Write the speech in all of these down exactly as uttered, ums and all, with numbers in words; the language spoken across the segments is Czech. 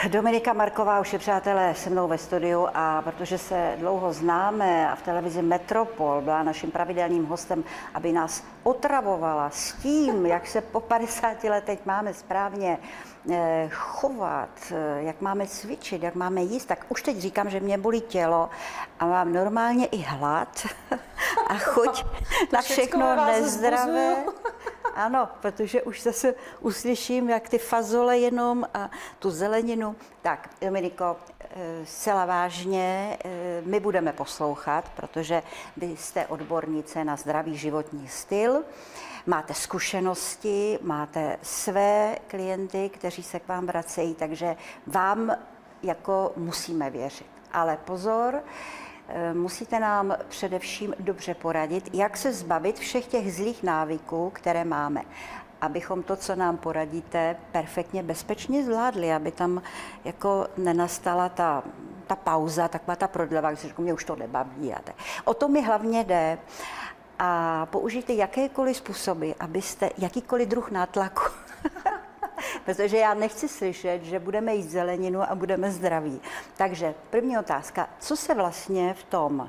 Dominika Marková už je, přátelé, se mnou ve studiu a protože se dlouho známe a v televizi Metropol byla naším pravidelným hostem, aby nás otravovala s tím, jak se po padesáti letech máme správně chovat, jak máme cvičit, jak máme jíst, tak už teď říkám, že mě bolí tělo a mám normálně i hlad a chuť na všechno nezdravé. Ano, protože už zase uslyším, jak ty fazole jenom a tu zeleninu. Tak, Dominiko, zcela vážně, my budeme poslouchat, protože vy jste odbornice na zdravý životní styl, máte zkušenosti, máte své klienty, kteří se k vám vracejí, takže vám jako musíme věřit. Ale pozor, musíte nám především dobře poradit, jak se zbavit všech těch zlých návyků, které máme, abychom to, co nám poradíte, perfektně bezpečně zvládli, aby tam jako nenastala ta, ta pauza, taková ta prodleva, když si řeknu, mě už to nebaví. A tak. O to mi hlavně jde. A použijte jakékoliv způsoby, abyste jakýkoliv druh nátlaku, protože já nechci slyšet, že budeme jíst zeleninu a budeme zdraví. Takže první otázka, co se vlastně v tom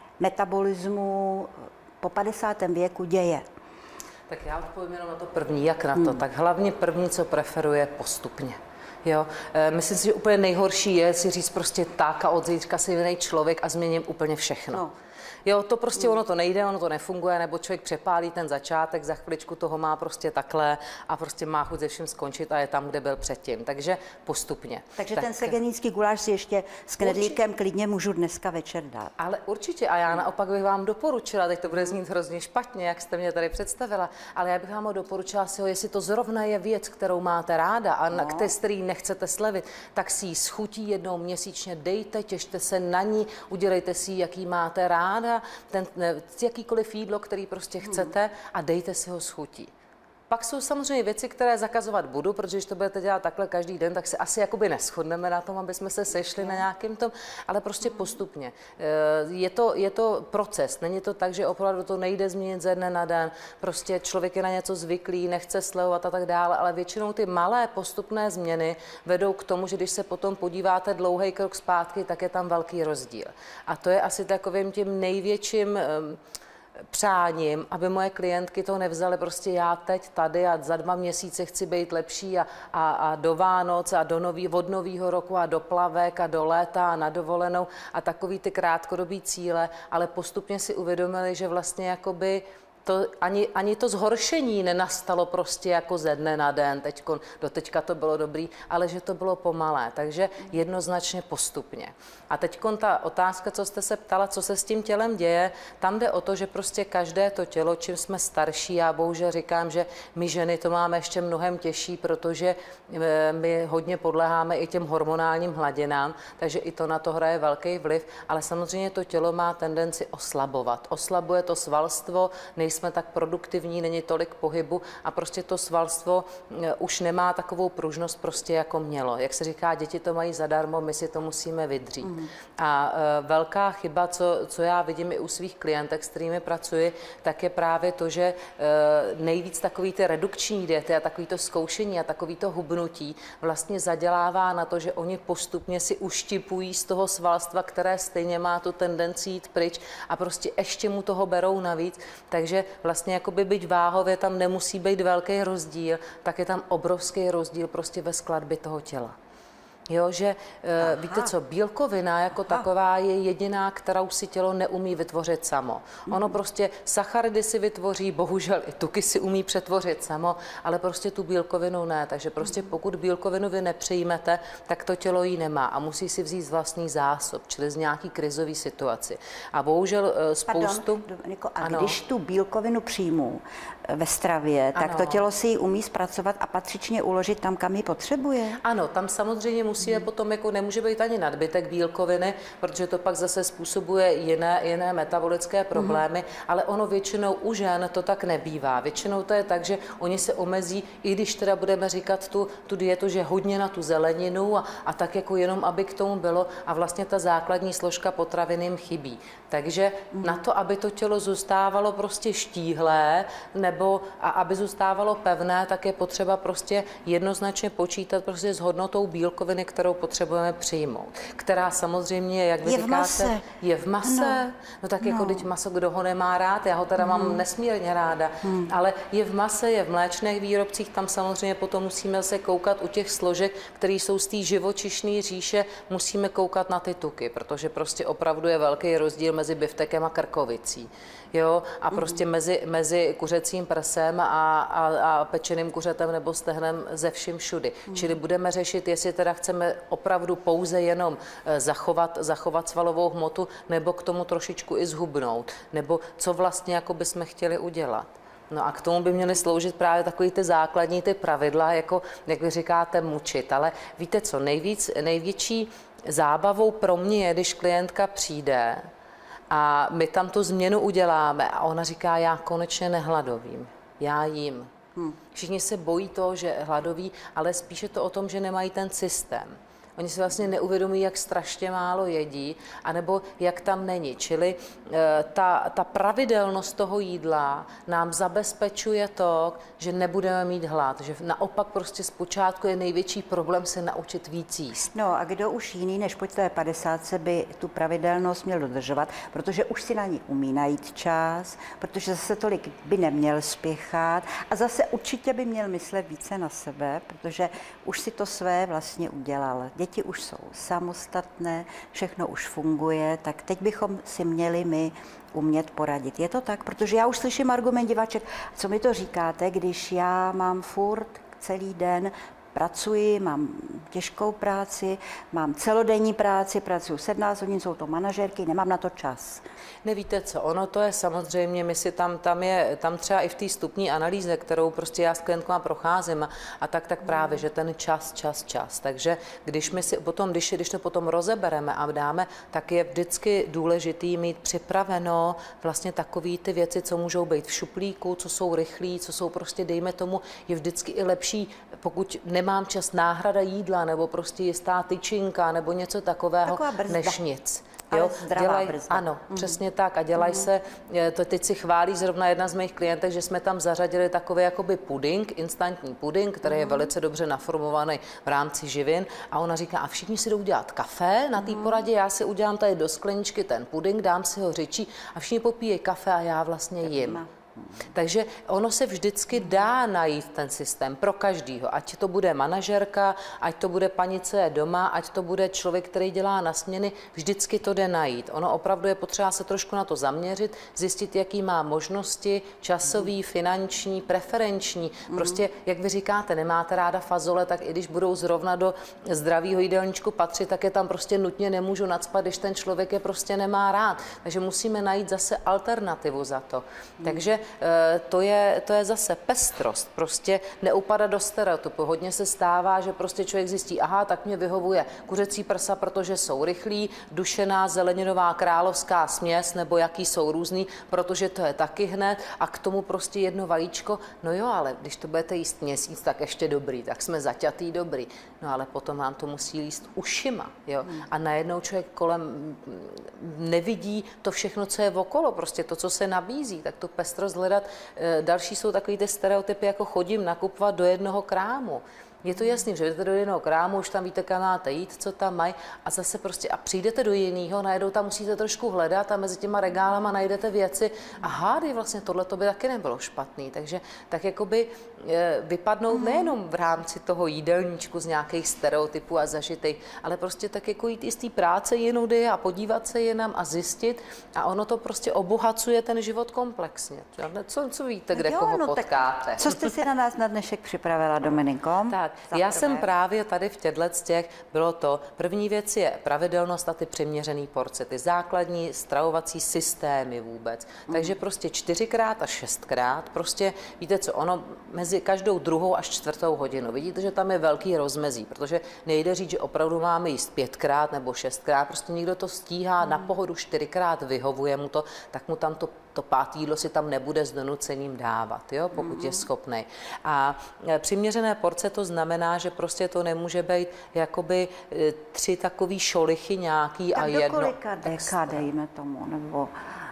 metabolismu po padesátém věku děje? Tak já odpovím jenom na to první, jak na to. Hmm. Tak hlavně první, co preferuje, postupně. Jo, myslím si, že úplně nejhorší je si říct prostě tak a od zítřka si jiný člověk a změním úplně všechno. No. Jo, to prostě ono to nejde, ono to nefunguje, nebo člověk přepálí ten začátek, za chviličku toho má prostě takhle a prostě má chuť se vším skončit a je tam, kde byl předtím. Takže postupně. Takže tak, ten segedínský guláš si ještě s knedlíkem klidně můžu dneska večer dát. Ale určitě a já naopak bych vám doporučila, teď to bude znít hrozně špatně, jak jste mě tady představila, ale já bych vám ho doporučila si ho, jestli to zrovna je věc, kterou máte ráda a no. na který nechcete slevit, tak si ji schutí jednou měsíčně dejte, těšte se na ní, udělejte si ji, jaký máte ráda, ten, jakýkoliv jídlo, který prostě chcete a dejte si ho s chutí. Pak jsou samozřejmě věci, které zakazovat budu, protože když to budete dělat takhle každý den, tak se asi jakoby neshodneme na tom, aby jsme se sešli na nějakým tom, ale prostě postupně. Je to, je to proces, není to tak, že opravdu to nejde změnit ze dne na den, prostě člověk je na něco zvyklý, nechce slevovat a tak dále, ale většinou ty malé postupné změny vedou k tomu, že když se potom podíváte dlouhý krok zpátky, tak je tam velký rozdíl. A to je asi takovým tím největším přáním, aby moje klientky to nevzaly prostě já teď tady a za dva měsíce chci být lepší a, a, a do Vánoc a do nový, od nového roku a do plavek a do léta a na dovolenou a takový ty krátkodobý cíle, ale postupně si uvědomili, že vlastně jakoby To, ani, ani to zhoršení nenastalo prostě jako ze dne na den, teďko, do teďka to bylo dobrý, ale že to bylo pomalé, takže jednoznačně postupně. A teď ta otázka, co jste se ptala, co se s tím tělem děje, tam jde o to, že prostě každé to tělo, čím jsme starší, já bohužel říkám, že my ženy to máme ještě mnohem těžší, protože my hodně podléháme i těm hormonálním hladinám, takže i to na to hraje velký vliv, ale samozřejmě to tělo má tendenci oslabovat. Oslabuje to svalstvo, nejsme jsme tak produktivní, není tolik pohybu a prostě to svalstvo už nemá takovou pružnost prostě jako mělo. Jak se říká, děti to mají zadarmo, my si to musíme vydřít. Mm. A e, velká chyba, co, co já vidím i u svých klientek, s kterými pracuji, tak je právě to, že e, nejvíc takový ty redukční diety a takový to zkoušení a takový to hubnutí vlastně zadělává na to, že oni postupně si uštipují z toho svalstva, které stejně má tu tendenci jít pryč a prostě ještě mu toho berou navíc, takže vlastně jakoby byť váhově tam nemusí být velký rozdíl, tak je tam obrovský rozdíl prostě ve skladbě toho těla. Jo, že Aha. víte co, bílkovina jako Aha. taková je jediná, kterou si tělo neumí vytvořit samo. Ono prostě sacharidy si vytvoří, bohužel i tuky si umí přetvořit samo, ale prostě tu bílkovinu ne. Takže prostě pokud bílkovinu vy nepřijmete, tak to tělo ji nemá a musí si vzít z vlastní zásob, čili z nějaký krizový situaci. A bohužel spoustu... Pardon, Dominiko, a ano. když tu bílkovinu přijmu ve stravě, tak ano. to tělo si ji umí zpracovat a patřičně uložit tam, kam ji potřebuje? Ano, tam samozřejmě musíme hmm. potom, jako nemůže být ani nadbytek bílkoviny, protože to pak zase způsobuje jiné, jiné metabolické problémy, hmm. ale ono většinou u žen to tak nebývá. Většinou to je tak, že oni se omezí, i když teda budeme říkat tu, tu dietu, že hodně na tu zeleninu a, a tak jako jenom, aby k tomu bylo a vlastně ta základní složka potravin jim chybí. Takže hmm. na to, aby to tělo zůstávalo prostě štíhlé, ne nebo a aby zůstávalo pevné, tak je potřeba prostě jednoznačně počítat prostě s hodnotou bílkoviny, kterou potřebujeme přijmout, která samozřejmě, jak vy je říkáte, v mase. je v mase. No, no tak jako no. teď maso, kdo ho nemá rád, já ho teda hmm. mám nesmírně ráda, hmm. ale je v mase, je v mléčných výrobcích, tam samozřejmě potom musíme se koukat u těch složek, které jsou z té živočišné říše, musíme koukat na ty tuky, protože prostě opravdu je velký rozdíl mezi biftekem a krkovicí. Jo, a prostě mm. mezi, mezi kuřecím prsem a, a, a pečeným kuřetem nebo stehnem ze vším všudy. Mm. Čili budeme řešit, jestli teda chceme opravdu pouze jenom zachovat, zachovat svalovou hmotu, nebo k tomu trošičku i zhubnout, nebo co vlastně jako bychom chtěli udělat. No a k tomu by měly sloužit právě takový ty základní ty pravidla, jako, jak vy říkáte, mučit. Ale víte co, nejvíc, největší zábavou pro mě je, když klientka přijde a my tam tu změnu uděláme a ona říká, já konečně nehladovím, já jím. Hmm. Všichni se bojí toho, že hladoví, ale spíše to o tom, že nemají ten systém. Oni si vlastně neuvědomí, jak strašně málo jedí, anebo jak tam není. Čili e, ta, ta pravidelnost toho jídla nám zabezpečuje to, že nebudeme mít hlad, že naopak prostě zpočátku je největší problém se naučit víc jíst. No a kdo už jiný než po té padesátce by tu pravidelnost měl dodržovat, protože už si na ní umí najít čas, protože zase tolik by neměl spěchat a zase určitě by měl myslet více na sebe, protože už si to své vlastně udělal. Děti už jsou samostatné, všechno už funguje, tak teď bychom si měli my umět poradit. Je to tak? Protože já už slyším argument diváček, co mi to říkáte, když já mám furt celý den, pracuji, mám těžkou práci, mám celodenní práci, pracuji sedmnáct hodin, jsou to manažerky, nemám na to čas. Nevíte co, ono to je samozřejmě, my si tam, tam je, tam třeba i v té vstupní analýze, kterou prostě já s klientkama procházím a, a tak, tak právě, že ten čas, čas, čas. Takže když my si potom, když, když to potom rozebereme a dáme, tak je vždycky důležitý mít připraveno vlastně takový ty věci, co můžou být v šuplíku, co jsou rychlí, co jsou prostě, dejme tomu, je vždycky i lepší, pokud nemám čas, náhrada jídla nebo prostě jistá tyčinka nebo něco takového, než nic. Jo, dělaj, ano, mm. přesně tak a dělají mm. se, to teď si chválí zrovna jedna z mých klientek, že jsme tam zařadili takový jakoby puding, instantní puding, který mm. je velice dobře naformovaný v rámci živin a ona říká, a všichni si jdou dělat kafe na té mm. poradě, já si udělám tady do skleničky ten puding, dám si ho řečí a všichni popíjejí kafe a já vlastně jim. Takže ono se vždycky dá najít ten systém pro každýho, ať to bude manažerka, ať to bude paní, co je doma, ať to bude člověk, který dělá na směny, vždycky to jde najít. Ono opravdu je potřeba se trošku na to zaměřit, zjistit, jaký má možnosti, časový, finanční, preferenční. Prostě, jak vy říkáte, nemáte ráda fazole, tak i když budou zrovna do zdravého jídelníčku patřit, tak je tam prostě nutně nemůžu nacpat, když ten člověk je prostě nemá rád. Takže musíme najít zase alternativu za to. Takže To je, to je zase pestrost, prostě neupadat do stereotypu. Hodně se stává, že prostě člověk zjistí, aha, tak mě vyhovuje kuřecí prsa, protože jsou rychlí, dušená zeleninová královská směs, nebo jaký jsou různý, protože to je taky hned a k tomu prostě jedno vajíčko. No jo, ale když to budete jíst měsíc, tak ještě dobrý, tak jsme zaťatý dobrý. No ale potom vám to musí jíst ušima, jo. A najednou člověk kolem nevidí to všechno, co je okolo, prostě to, co se nabízí, tak tu pestrost hledat. Další jsou takový ty stereotypy, jako chodím nakupovat do jednoho krámu. Je to jasný, že jdete do jednoho krámu, už tam víte, kam máte jít, co tam mají a zase prostě a přijdete do jiného, najednou tam musíte trošku hledat a mezi těma regálama najdete věci. Aha, vlastně tohle to by taky nebylo špatný, takže tak jakoby vypadnout nejenom v rámci toho jídelníčku z nějakých stereotypů a zažitých, ale prostě tak jako jít i z té práce jinudy a podívat se jinam a zjistit a ono to prostě obohacuje ten život komplexně. Co, co víte, kde jo, koho no, potkáte? Co jste si na nás na dnešek připravila, Dominiko? Tak, já jsem právě tady v těchto z těch, bylo to, první věc je pravidelnost a ty přiměřený porce, ty základní stravovací systémy vůbec. Mm. Takže prostě čtyřikrát a šestkrát, prostě víte co, ono mezi každou druhou až čtvrtou hodinu. Vidíte, že tam je velký rozmezí, protože nejde říct, že opravdu máme jíst pětkrát nebo šestkrát, prostě někdo to stíhá mm. na pohodu čtyřikrát, vyhovuje mu to, tak mu tam to to pátý jídlo si tam nebude s donucením dávat, jo, pokud mm. je schopný. A přiměřené porce to znamená, že prostě to nemůže být jakoby tři takový šolichy nějaký tak a jedno. Tak do kolika deka, dejme tomu, nebo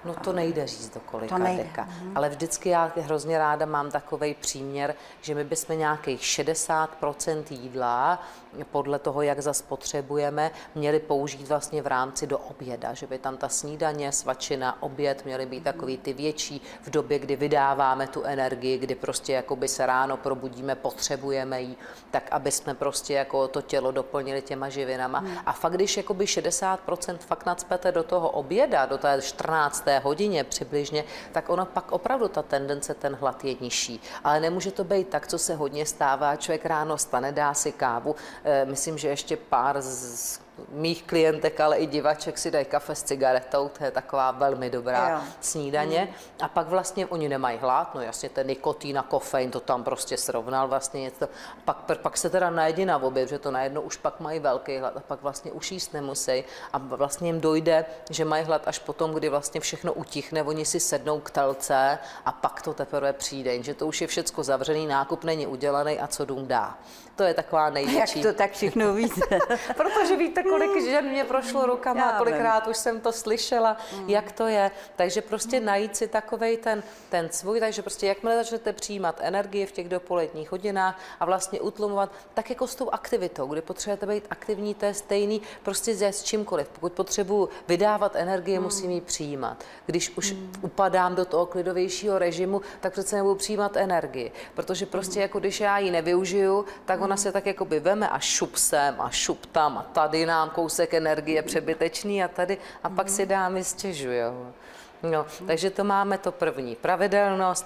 No to nejde říct do kolika to nejde. deka. Mm. Ale vždycky já hrozně ráda mám takovej příměr, že my bychom nějakých šedesát procent jídla podle toho, jak zas potřebujeme, měli použít vlastně v rámci do oběda, že by tam ta snídaně, svačina, oběd měly být takový ty větší v době, kdy vydáváme tu energii, kdy prostě jakoby se ráno probudíme, potřebujeme jí, tak aby jsme prostě jako to tělo doplnili těma živinama. Hmm. A fakt, když jakoby šedesát procent fakt nacpete do toho oběda, do té čtrnácté hodině přibližně, tak ono pak opravdu ta tendence, ten hlad je nižší. Ale nemůže to být tak, co se hodně stává, člověk ráno stane, dá si kávu, e, myslím, že ještě pár z mých klientek, ale i divaček si dají kafe s cigaretou, to je taková velmi dobrá jo. snídaně. Hmm. A pak vlastně oni nemají hlad, no jasně ten nikotin a kofein to tam prostě srovnal vlastně něco. Pak, pak se teda najedí na oběd, že to najednou už pak mají velký hlad a pak vlastně už jíst nemusí a vlastně jim dojde, že mají hlad až potom, kdy vlastně všechno utichne, oni si sednou k telce a pak to teprve přijde, že to už je všecko zavřený, nákup není udělaný a co dům dá. To je taková největší. Jak to tak všechno víte? Protože víte, kolik žen mě prošlo rukama a kolikrát už jsem to slyšela, mm. jak to je. Takže prostě mm. najít si takovej ten, ten svůj, takže prostě jakmile začnete přijímat energii v těch dopoledních hodinách a vlastně utlumovat, tak jako s tou aktivitou, kdy potřebujete být aktivní, to je stejný, prostě s čímkoliv. Pokud potřebuji vydávat energii, mm. musím ji přijímat. Když už mm. upadám do toho klidovějšího režimu, tak přece nebudu přijímat energii, protože prostě mm. jako když já ji nevyužiju, tak ona se tak jakoby veme a šup sem a šup tam a tady nám kousek energie přebytečný a tady a pak si dámy stěžujou. No, takže to máme to první, pravidelnost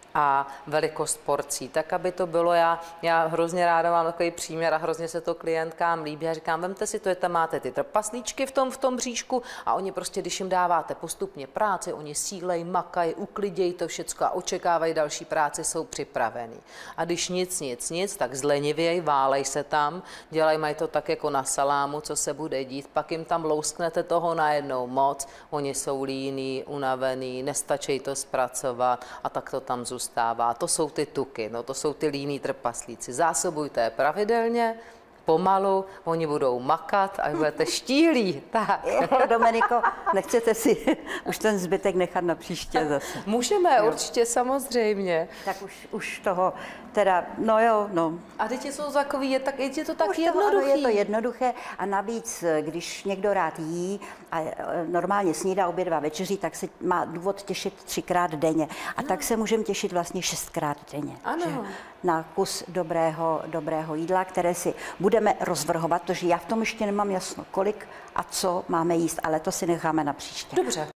a velikost porcí, tak aby to bylo, já, já hrozně ráda mám takový příměr a hrozně se to klientkám líbí. Já říkám, vemte si to, je tam máte ty trpaslíčky v tom, v tom bříšku a oni prostě, když jim dáváte postupně práci, oni sílej, makají, uklidějí to všecko a očekávají další práci, jsou připravený. A když nic, nic, nic, tak zlenivěj, válej se tam, dělají, mají to tak jako na salámu, co se bude dít, pak jim tam lousknete toho najednou moc, oni jsou líní, unavený, nestačí to zpracovat a tak to tam zůstává. Stává. To jsou ty tuky, no to jsou ty líní trpaslíci. Zásobujte je pravidelně, pomalu, oni budou makat a budete štíhlí. Tak. Jo, Domeniko, nechcete si už ten zbytek nechat na příště zase? Můžeme, jo. Určitě, samozřejmě. Tak už, už toho, teda, no jo, no. A teď jsou takový, je, tak, je to tak už jednoduché. Toho, ano, je to jednoduché a navíc, když někdo rád jí a normálně snídá, obědvá, večeří, tak se má důvod těšit třikrát denně. A no. tak se můžeme těšit vlastně šestkrát denně. Ano. Že? Na kus dobrého, dobrého jídla, které si budeme rozvrhovat, protože já v tom ještě nemám jasno, kolik a co máme jíst, ale to si necháme na příště. Dobře.